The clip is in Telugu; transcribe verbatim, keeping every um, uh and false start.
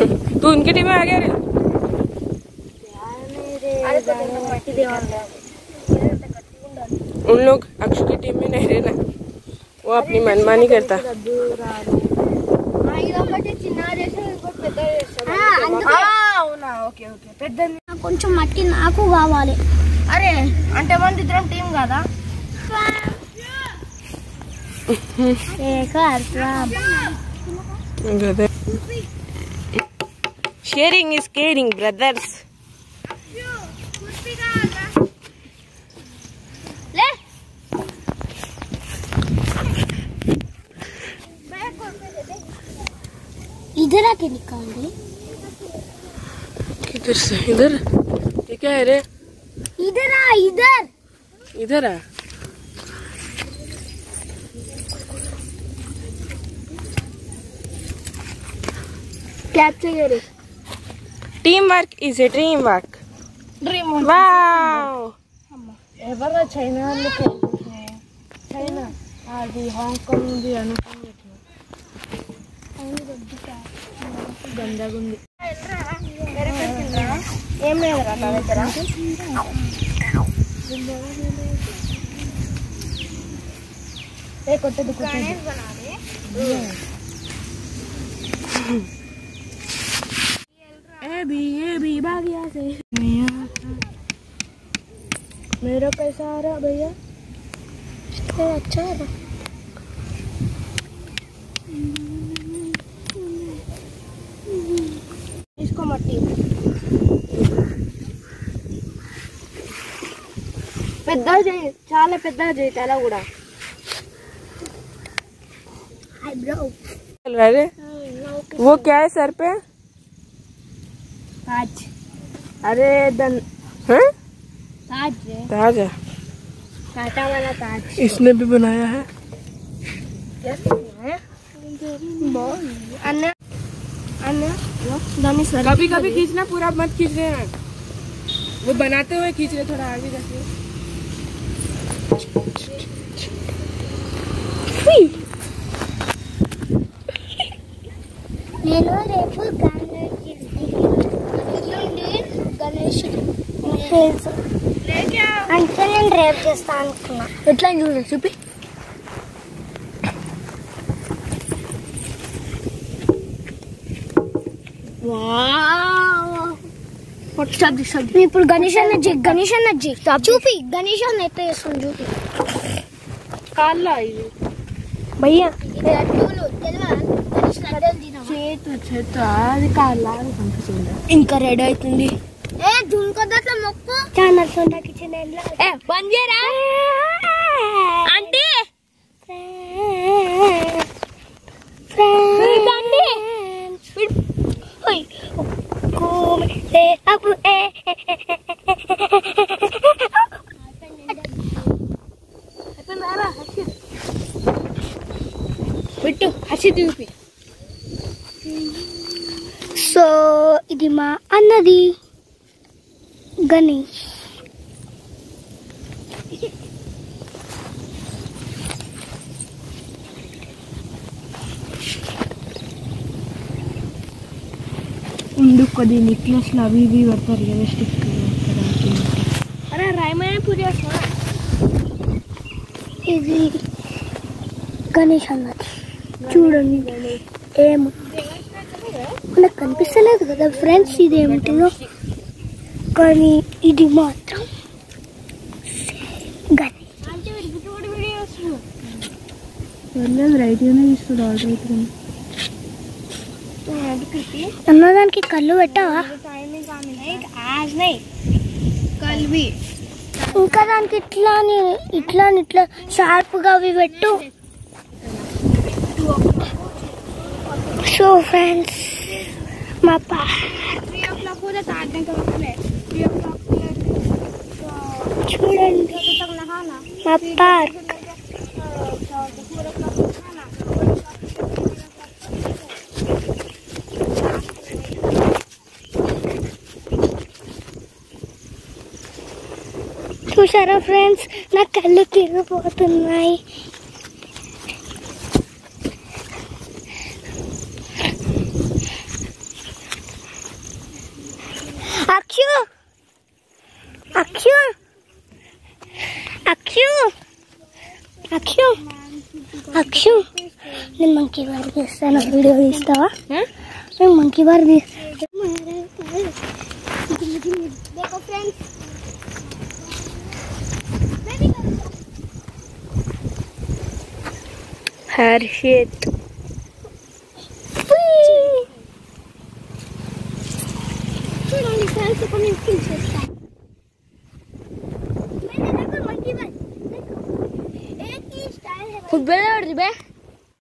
तू उनकी टीम में आ गया रे? उन लोग अक्षु की टीम में नहीं रहना, वो अपनी मनमानी करता। కొంచెం మట్టి నాకు కావాలి. అరే అంటే మన ఇద్దరం టీం కదా. Sharing is caring brothers. इधर आके निकाल दे. किधर से? इधर? ये क्या है रे? इधर आ, इधर इधर आ. कैप्चर करे. Team work is a dream work. Dream wow. ఎవరో చైనా వాళ్ళకి చైనా అది హాంకాంగ్ ఉంది అనుకుంటున్నా. గందగుంది. ఏం లేదురా నా దగ్గర. ఏ కొట్టదు కొట్టదు. ए भी ए भी भाग्या से मेरा कैसा आ रहा भैया? अच्छा है. इसको मट्टी పెద్ద చేయి, చాలా పెద్దగా చేయి తల కూడా. चल रहा है. वो क्या है सर पे? ताज. अरे दन है? ताज है. ताज है. टाटा वाला ताज. इसने भी बनाया है. अन्य अन्य कभी कभी खींचना, पूरा मत खींच रहे हैं. वो बनाते हुए खींच रहे, थोड़ा आगे जाके. నేను రేపు గణేష్ అంటే నేను రేపు చేస్తా అనుకున్నా. ఎట్లా చూడండి చూపి. ఇప్పుడు గణేష్ అన్న గణేష్ అన్న చూపి. గణేష్ అన్న ఎట్లా చేస్తాను చూపి. काला ఇది భయ్యా చేతు చేతు అది కాలా కనిపిస్తుంది. ఇంకా రెడీ అవుతుంది. ఏ దుంకదట్ల మొక్కు ఛానల్స్ ఉంటా కిచెన్ ఏ బంద్ చేయరా ఆంటీ. ఫ్రెండ్స్ ఓయ్ కోమే ఏ అప్పుడు ఏ పెట్టు హసి చూపి. సో ఇది మా అన్నది గణేష్. ఉండు కొద్ది నెక్లెస్లు అవి ఇవి పెడతారు కదా స్టిక్. అరే రాయమైన పూజ. ఇది గణేష్ అన్నది చూడండి. ఏమో మనకు కనిపిస్తలేదు కదా ఫ్రెండ్స్ ఇది ఏమిటిదో, కానీ ఇది మాత్రం గణేష్. రైట్గానే ఇస్తుంది ఆర్డర్ అవుతుంది. అన్నదానికి కళ్ళు పెట్టావా? కల్వి ఇంకా దానికి ఇట్లా ఇట్లా ఇట్లా షార్ప్గా అవి పెట్టు. సో ఫ్రెండ్స్ మా పా చూడండి మా పార్క్. చూసారా ఫ్రెండ్స్, నా కళ్ళు తిరిగిపోతున్నాయి. అక్షు అక్షు నేను మంకీ బార్ తీస్తాను వీడియో తీస్తావా నేను మంకీ బార్ देखो फ्रेंड्स हर्षित खुद बेड़ा और